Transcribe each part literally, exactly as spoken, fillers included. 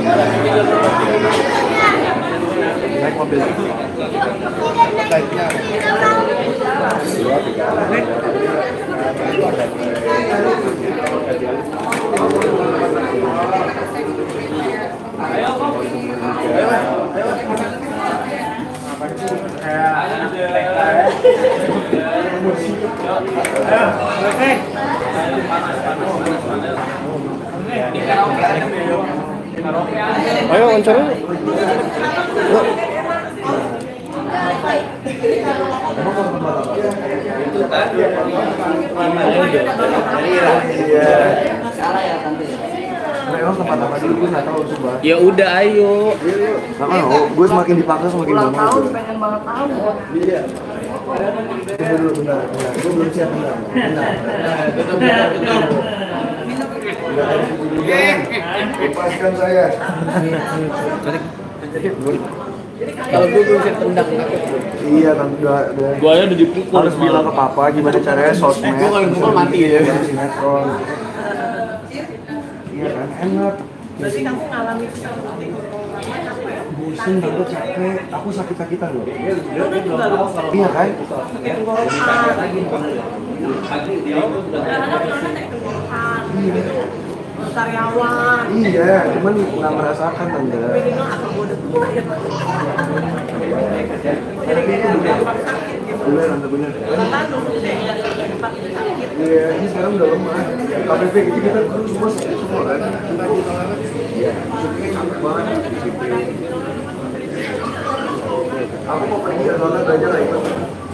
Naik mobil. Baiknya. Dua, tiga. Ayo, ayo, ayo. Ayo wawancara. Memang tempat-tempat dulu gue nggak tahu coba. Ya udah ayo. Karena oh, gue semakin dipaksa semakin ulang mau. tahun pengen banget tahu. Iya. Tunggu dulu bentar, bentar. Gue belum siap bentar. Bentar. Tutup, tutup. Lepaskan saya. Kalau gue belum siap tendang. Iya, kan udah udah. Gua aja udah dipukul. Harus bilang ke papa gimana caranya sosmed. Gue kalau dipukul mati ya. Sinetron. Iya kan, enak. Berarti kamu ngalami seperti itu. Bosan, aku capek, aku sakit-sakitan loh. Udah juga loh. Iya kan? Tenggorokan. Tenggorokan. Karyawan. Iya, cuman nggak merasakan tante. Minimal aku udah tua ya. Jadi kayak gampang sakit gitu. Bener, tante bener. Bahkan dulu deh ya tempat sakit. Iya, ini sekarang udah lemah. K P P gitu kita terus semua sakit semua kan. Iya, capek banget. Aku mau pergi ke zona belajar lah itu.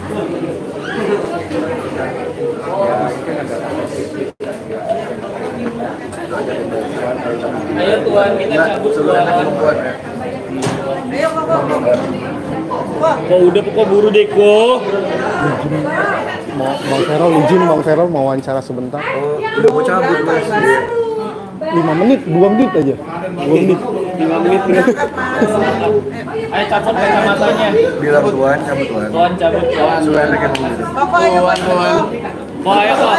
Ayo tuan, kita cabut tuan. Ayo kok kok. Kok udah kok buru deh kok. Mau Bang Ferol izin, Bang Ferol mau wawancara sebentar. Oh, udah mau cabut mas. lima menit, dua menit aja. dua menit. lima menit. Ayo cabut kacamatanya. Bilang tuan, cabut tuan. Tuan cabut tuan. Sudah enak yang ngomong gitu. Tuan tuan. Kok ayo kok.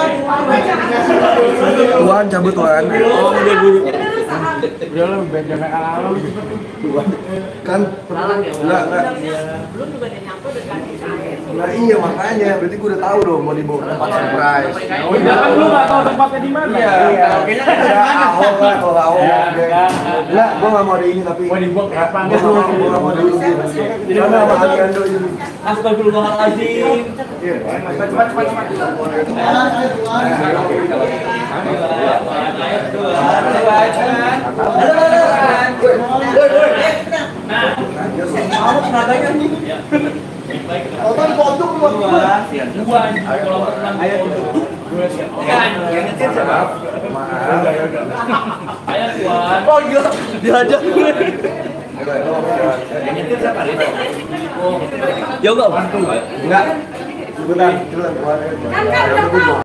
Tuan, cabut tuan. Oh udah buru. Udah lah, beda kayak alam. Kan, enggak, enggak. Belum juga udah nyampe udah kasih air. Nah iya makanya, berarti gue udah tahu dong mau dibawa ke tempat surprise. Oh iya kan lu nggak tahu tempatnya di mana? Iya, kayaknya ada ahok lah, kalau ahok. Enggak, gue nggak mau di ini tapi. Mau dibuang ke apa? Gue nggak mau di ini. Jadi mana sama Aliando ini? Astagfirullahaladzim. Iya, cepat cepat cepat cepat. Mau tenaganya nih. Tonton pojok buat gua. Gua kalau pernah ayo gua siap. Kan yang nyetir siapa? Maaf. Ayo tuan. Oh gila, diajak gue. Yang nyetir siapa? Ya enggak bantu. Enggak. Sebentar, sebentar.